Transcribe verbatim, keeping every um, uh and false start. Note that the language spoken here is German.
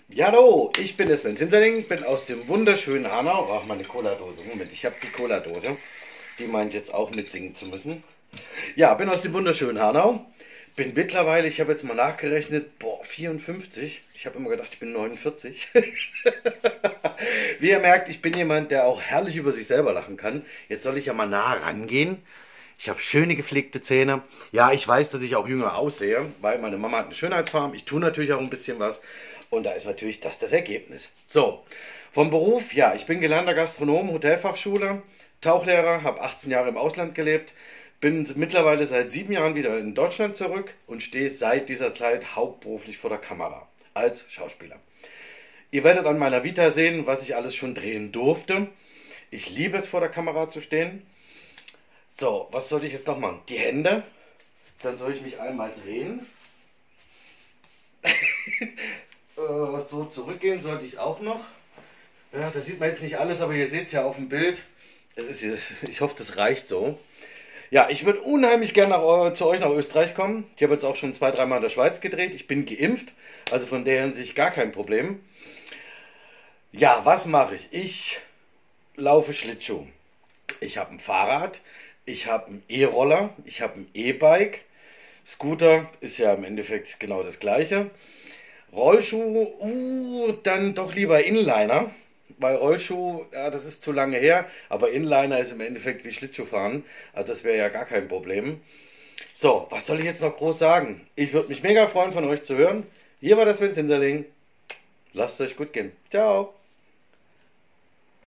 Ja, hallo, ich bin der Sven Zinterling, bin aus dem wunderschönen Hanau. Ach, meine Cola-Dose. Moment, ich habe die Cola-Dose. Die meint jetzt auch mitsingen zu müssen. Ja, bin aus dem wunderschönen Hanau. Bin mittlerweile, ich habe jetzt mal nachgerechnet, boah, vierundfünfzig. Ich habe immer gedacht, ich bin neunundvierzig. Wie ihr merkt, ich bin jemand, der auch herrlich über sich selber lachen kann. Jetzt soll ich ja mal nah rangehen. Ich habe schöne gepflegte Zähne. Ja, ich weiß, dass ich auch jünger aussehe, weil meine Mama hat eine Schönheitsfarm. Ich tue natürlich auch ein bisschen was. Und da ist natürlich das das Ergebnis. So, vom Beruf, ja, ich bin gelernter Gastronom, Hotelfachschule, Tauchlehrer, habe achtzehn Jahre im Ausland gelebt, bin mittlerweile seit sieben Jahren wieder in Deutschland zurück und stehe seit dieser Zeit hauptberuflich vor der Kamera als Schauspieler. Ihr werdet an meiner Vita sehen, was ich alles schon drehen durfte. Ich liebe es, vor der Kamera zu stehen. So, was soll ich jetzt noch machen? Die Hände. Dann soll ich mich einmal drehen. äh, so zurückgehen sollte ich auch noch. Ja, das sieht man jetzt nicht alles, aber ihr seht es ja auf dem Bild. Das ist, ich hoffe, das reicht so. Ja, ich würde unheimlich gerne nach, zu euch nach Österreich kommen. Ich habe jetzt auch schon zwei, dreimal in der Schweiz gedreht. Ich bin geimpft, also von der Hinsicht gar kein Problem. Ja, was mache ich? Ich laufe Schlittschuh. Ich habe ein Fahrrad, ich habe einen E-Roller, ich habe ein E-Bike. Scooter ist ja im Endeffekt genau das gleiche. Rollschuh, uh, dann doch lieber Inliner, weil Rollschuh, ja, das ist zu lange her, aber Inliner ist im Endeffekt wie Schlittschuhfahren, also das wäre ja gar kein Problem. So, was soll ich jetzt noch groß sagen? Ich würde mich mega freuen, von euch zu hören. Hier war das Sven Zinterling. Lasst es euch gut gehen. Ciao.